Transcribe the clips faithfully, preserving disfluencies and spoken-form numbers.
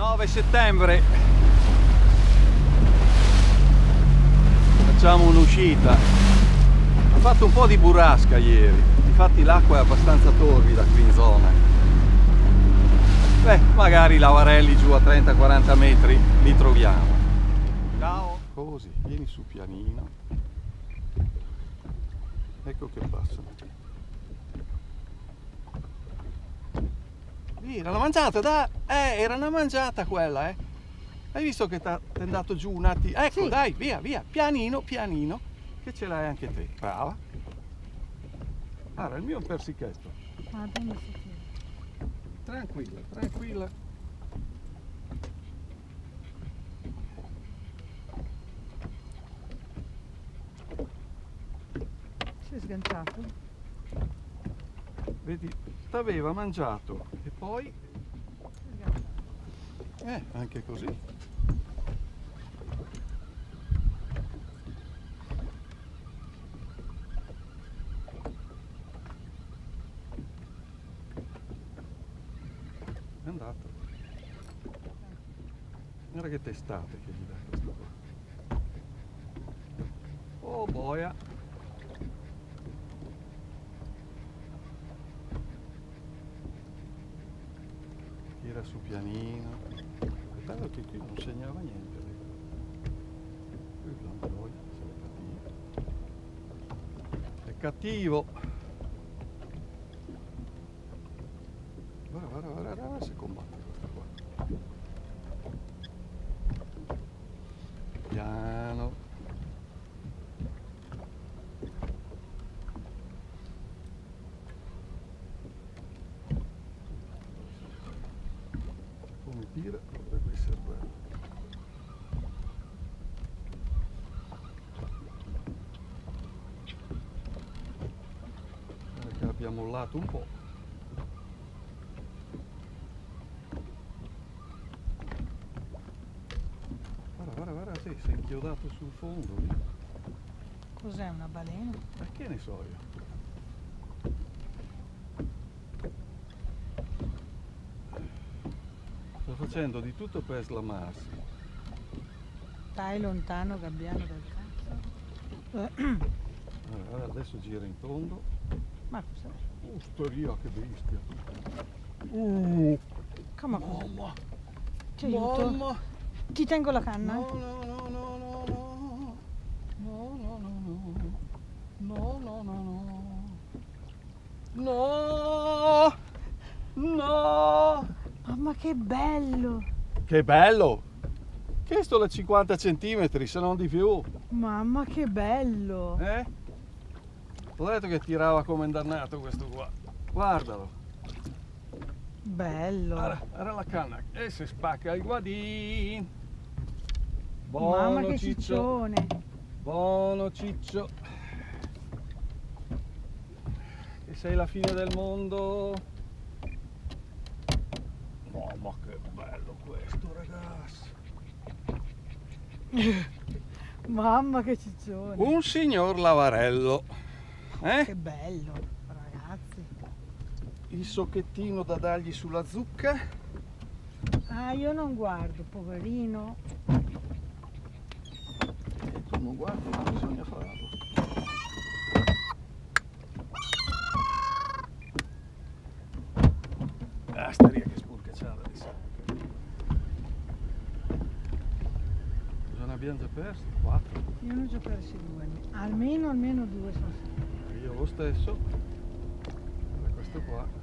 nove settembre. Facciamo un'uscita. Ho fatto un po' di burrasca ieri, infatti l'acqua è abbastanza torbida qui in zona. Beh, magari lavarelli giù a trenta quaranta metri li troviamo. Ciao! Così, vieni su pianino. Ecco che passano. Lì, era una mangiata, da... Eh, era una mangiata quella, eh! Hai visto che ti è andato giù un attimo? Ecco, sì. Dai, via, via, pianino, pianino, che ce l'hai anche te. Brava. Allora, il mio è un persichetto. Ah, tranquilla, tranquilla. Si è sganciato? Vedi, t'aveva mangiato e poi... Eh, anche così. È andato. Guarda che testate che gli dà questo qua. Oh boia. Tira su pianino. È bello che qui non segnava niente. Qui l'android è cattivo. È cattivo. Guarda, guarda, guarda, guarda se combatte questo qua. Piano. Come tira potrebbe essere bello. Guarda che abbiamo mollato un po'. Guarda, guarda, sì, si è inchiodato sul fondo lì. Cos'è, una balena? Ma che ne so io? Sto facendo di tutto per slamarsi. Stai lontano, gabbiano dal cazzo. Allora, guarda, adesso gira in tondo. Ma cos'è? Oh, storia, che bestia. Uh, Come mamma. Ti aiuto? Mamma. Ti tengo la canna? No, no, no, no, no, no. No, no, no, no. No, no, no, no. No! No! Mamma che bello! Che bello! Che sto da cinquanta centimetri, se non di più. Mamma che bello! Eh? Ho detto che tirava come un dannato questo qua. Guardalo. Bello. Guarda, guarda la canna e si spacca il guadin. Buono, mamma che ciccio. ciccione. Buono ciccio. Che sei la fine del mondo. Mamma che bello questo, ragazzi. Mamma che ciccione. Un signor lavarello. Eh? Che bello, ragazzi. Il socchettino da dargli sulla zucca. Ah, io non guardo, poverino. E tu non guardi, ma bisogna farlo. Ah, staria che spurcacciata di sangue. Cosa ne abbiamo già persi? Quattro. Io ne ho già persi due. Almeno, almeno due sono stati. Io lo stesso. Guarda questo qua.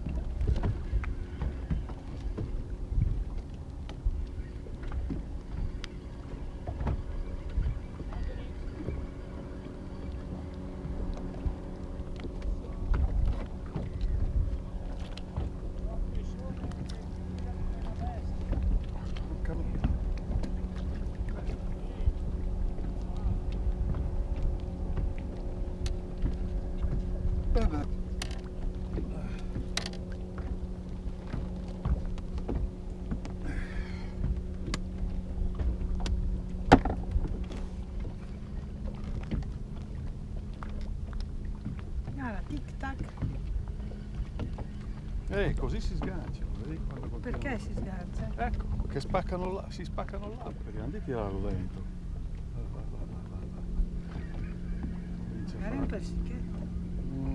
Tic tac. Eh, così si sganciano, vedi? Quando Perché si sgarza? Ecco, che spaccano là, si spaccano l'albero. Andiamo a tirarlo dentro. Va, va, va, va, va, va. Comincia a Magari un fare- persichetto. Mm.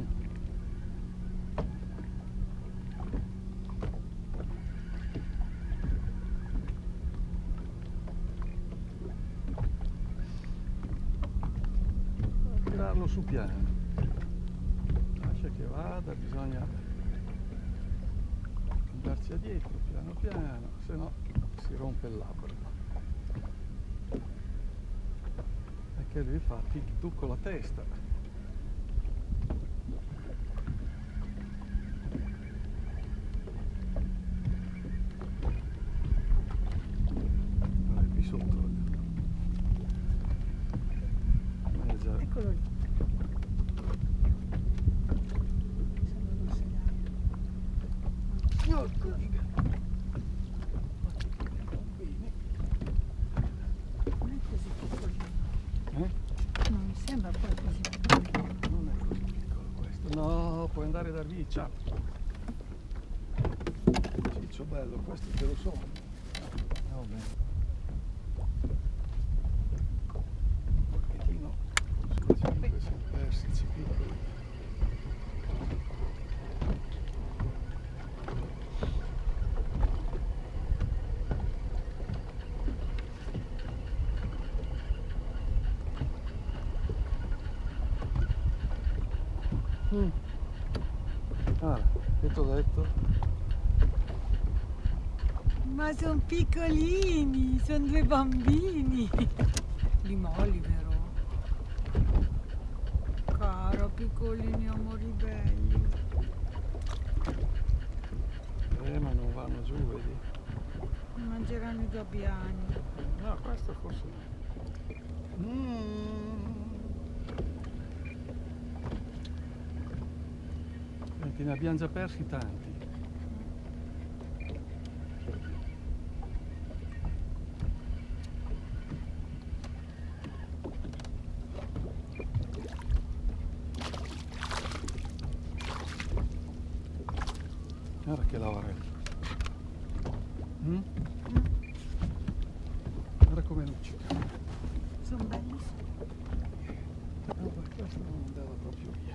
Tirarlo su piano. Lascia che vada, bisogna andarci dietro piano piano, se no si rompe il labbro. E che lui fa tic tu con la testa. Vai qui sotto. Eh già. Eccolo lì. Sembra non segare. Porco mica. Bene. Non è così piccolino. Eh? Non mi sembra poi così piccolino. Non è così piccolo questo. No, puoi andare da lì, ciao. Ciccio bello, questo te lo so. Va bene. Un pochettino sulla cinque si persici piccoli. Mm. Ah, che t'ho detto? Ma sono piccolini, sono due bambini. Li molli, vero? Caro, piccolini amori belli. Eh, ma non vanno giù, vedi? Mangeranno i gabbiani. No, questo forse no. Mm. Senti, ne abbiamo già persi tanti. Guarda che lavarello. Mm? Guarda come luccica. Sono bellissimi. No, per questo non andava proprio via.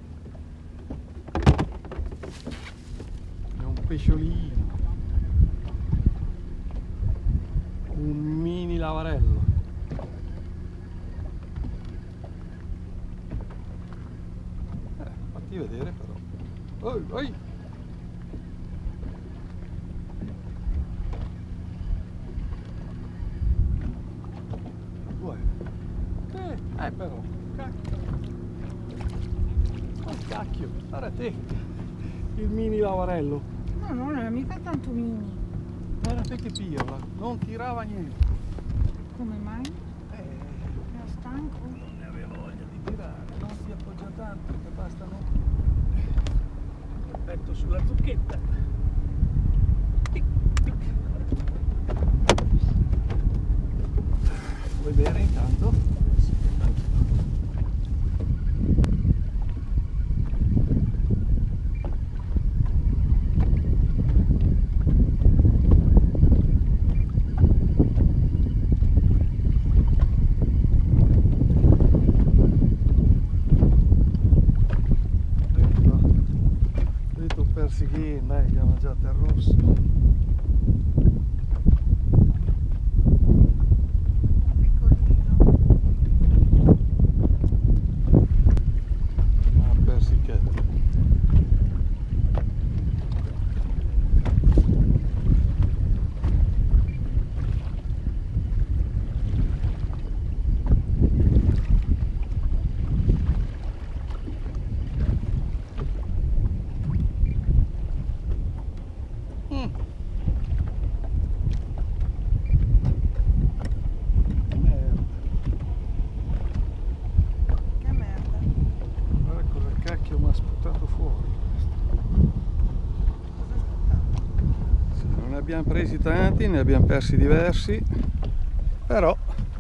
È un pesciolino. Un mini lavarello. Eh, fatti vedere però. Oi, oi! Due. Eh, eh però. Cacchio. Oh cacchio, guarda te. Il mini lavarello. No, non è mica tanto mini. Guarda te che piola. Non tirava niente. Come mai? Eh, Era stanco? non ne aveva voglia di tirare. Non ti appoggia tanto, che bastano il petto sulla zucchetta. Tic, tic. Vuoi bere intanto? Vedo persighini, dai, che ha mangiato il rosso. Piccolino. Ah, persichetto. Mm. Merda. Che merda. Guarda cosa cacchio mi ha sputato fuori. Cosa aspettavo? Sì, non ne abbiamo presi tanti, ne abbiamo persi diversi, però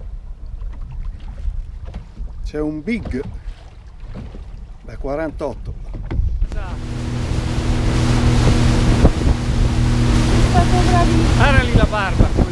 c'è un big da quarantotto. Sta Era lì la barba.